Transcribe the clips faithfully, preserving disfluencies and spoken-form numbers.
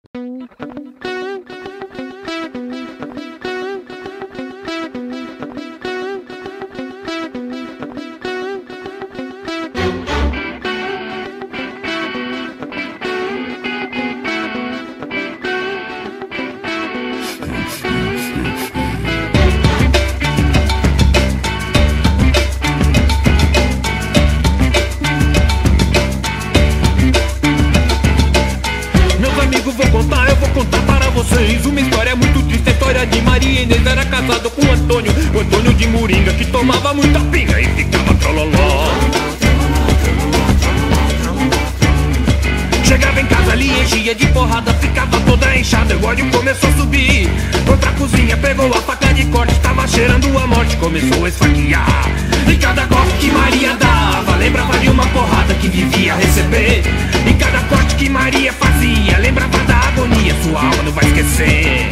Uma história muito triste, a história de Maria Inês. Era casado com o Antônio, o Antônio de Moringa, que tomava muita pinga e ficava trololó. Chegava em casa ali, enchia de porrada, ficava toda inchada, o ódio começou a subir. Outra cozinha pegou a faca de corte, tava cheirando a morte, começou a esfaquear. E cada golpe que Maria dava, lembrava de uma porrada que devia receber. E cada corte que Maria fazia, lembrava da agonia, sua alma não vai esquecer.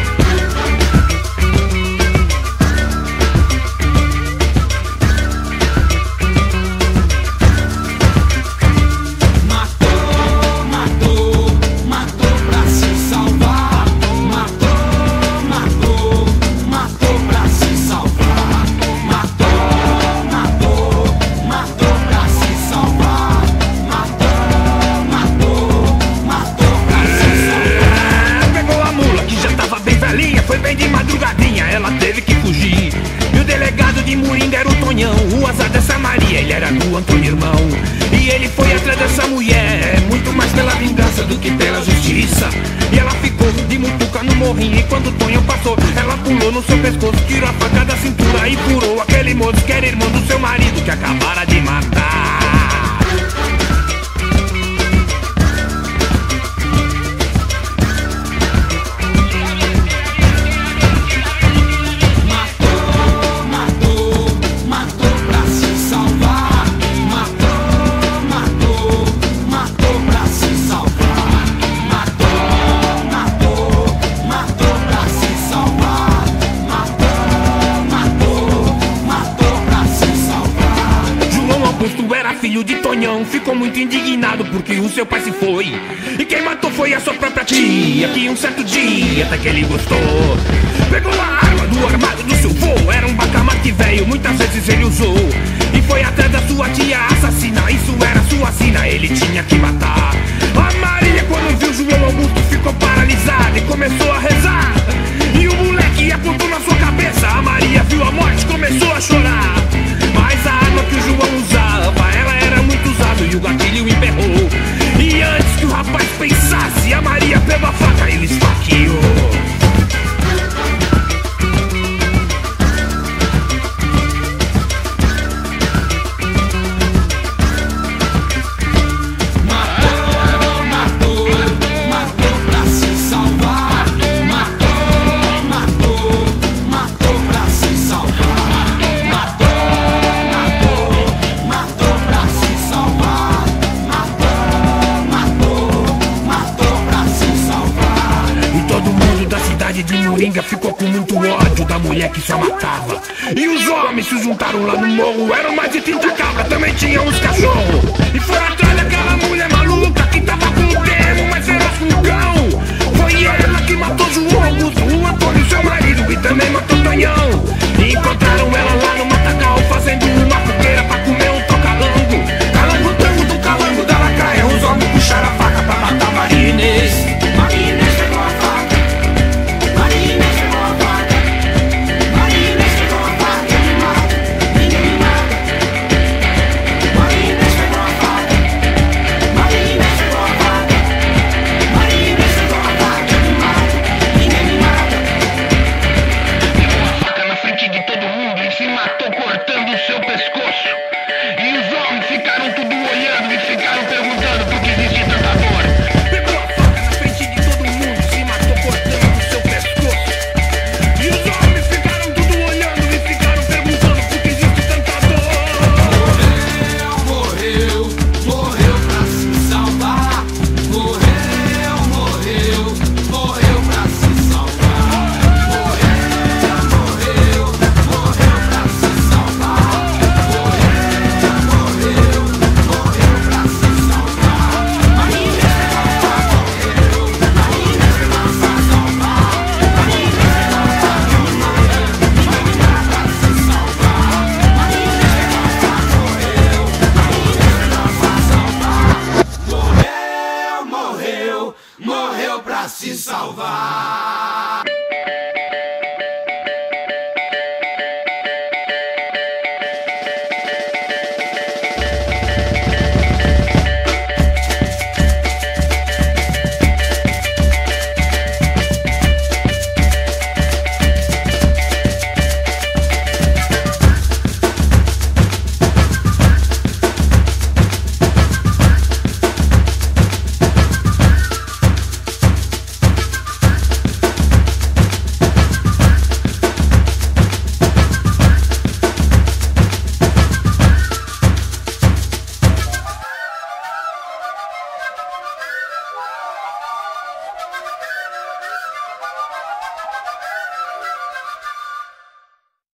Ela teve que fugir. E o delegado de Moringa era o Tonhão, o azar dessa Maria, ele era do Antônio irmão. E ele foi atrás dessa mulher, muito mais pela vingança do que pela justiça. E ela ficou de mutuca no morrinho, e quando o Tonhão passou, ela pulou no seu pescoço, tirou a faca da cintura e furou aquele moço que era irmão do seu marido, que acabara de matar. Filho de Tonhão ficou muito indignado porque o seu pai se foi. E quem matou foi a sua própria tia, que um certo dia até que ele gostou. Pegou a arma do armário do seu vô, era um bacamarte velho, muitas vezes ele usou. E foi atrás da sua tia assassina, isso era sua sina, ele tinha que matar. A Maria, quando viu João Augusto, ficou paralisada e começou a rezar. E o moleque apontou na sua cabeça, a Maria viu a morte, começou a chorar. Mas a arma que o João usava, ela era muito usada e o gatilho emperrou. E antes que o rapaz pensasse, a Maria pegou a faca e ele esfaqueou. De Moringa ficou com muito ódio da mulher que só matava. E os homens se juntaram lá no morro, eram mais de trinta cabras, também tinham uns cachorros. E foram atrás daquela mulher maluca que tava com o dedo mais feroz que um cão. Foi ela que matou João Augusto, o Antônio, seu marido, e também matou Tonhão. E encontraram ela lá no matagal, fazendo uma fogueira pra comer um tocalango. Calango, tango do calango da lacraia, os homens puxaram a faca pra matar Maria Inês. Maria Inês pegou a faca. Maria pra se salvar.